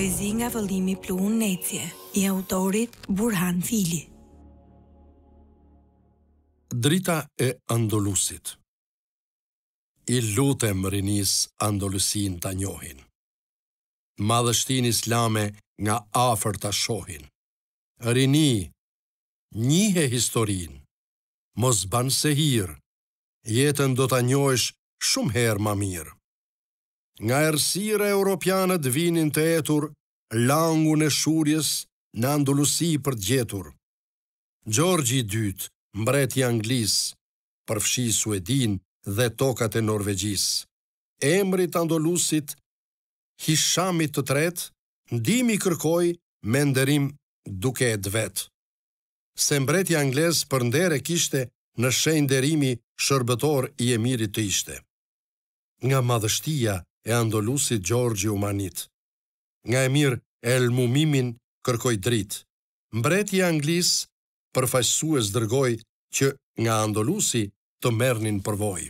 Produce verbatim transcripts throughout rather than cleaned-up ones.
Poezi nga vëllimi Pluhun Necie, i autorit Burhan Fili. Drita e Andolusit. I lutem rinis Andolusin ta njohin. Madhështin islame nga afër ta shohin. Rini, njihe historin, mos ban se hir, jetën do ta njohesh shumë herë ma mirë. Nga errësira europianët vinin të etur langun e shurjes në Andolusi për të gjetur. Gjorgji i dytë, mbreti anglis, përfshi Suedin dhe tokat e Norvegjis. Emrit Andolusit, Hishamit të tret, ndihmë kërkoi me nderim duke e dvet. Se mbreti anglez për nder e kishte në shenjë nderimi shërbëtor i emirit të ishte. Nga madhështia e Andolusit Gjorgji u manit. Nga emir El Mumimin kërkoi dritë. Mbreti i anglis përfaqësues dërgoi që nga Andolusi të merrnin përvojë.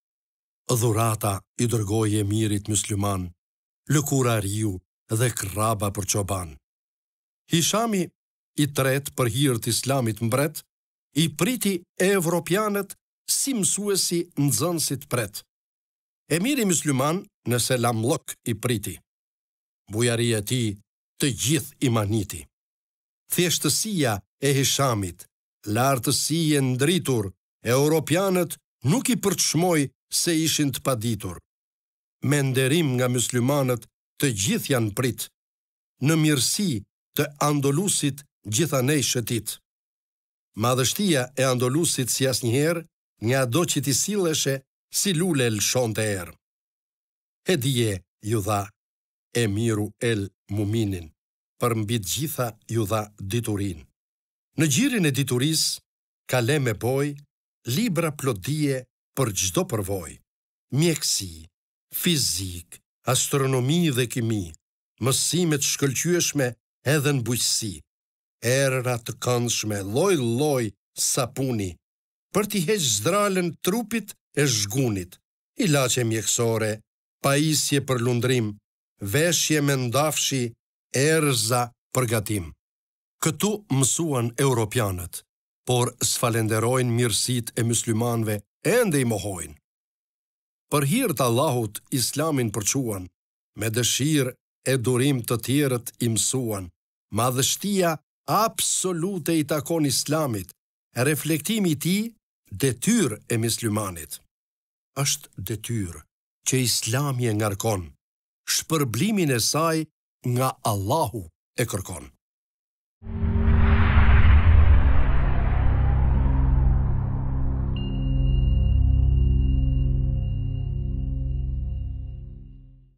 Dhurata i dërgoi emirit musliman, lëkurariu dhe kraba për çoban. Hishami i tret për hir të islamit mbret, i priti evropianët si mësuesi nxënësit pret. Emiri musliman në selamllok i priti. Bujaria e tij të gjithë i maniti. Thjeshtësia e Hishamit, lartësi e ndritur, europianët nuk i përçmoi se ishin të paditur. Me nderim nga muslimanët të gjithë janë prit. Në mirësi të Andolusit gjithanej shëtit. Madhështia e Andolusit si asnjëherë, nga do që t'i silleshe si lule lëshonte erë. Hedije ju dha emiru El Muminin, për mbi të gjitha ju dha diturin. Në gjirin e dituris, kalem e boj, libra plotdije për çdo përvoj, mjeksi, fizik, astronomi dhe kimi, mësimet shkëlqyeshme edhe në bujqësi, erëra të këndshme, lloj-lloj sapuni, për t'i heq zdralën trupit e zhgunit, ilaçe mjekësore, pajisje për lundrim, veshje me ndafshi, erza për gatim. Këtu mësuan europianët, por sfalenderojnë mirësit e muslimanëve ende i mohojnë. Për hir të Allahut islamin përquan, me dëshirë e durim të tjerët i mësuan, madhështia absolute i takon islamit, reflektimi i tij detyrë e muslimanit. Është detyrë që islami e ngarkon, shpërblimin e saj nga Allahu e kërkon.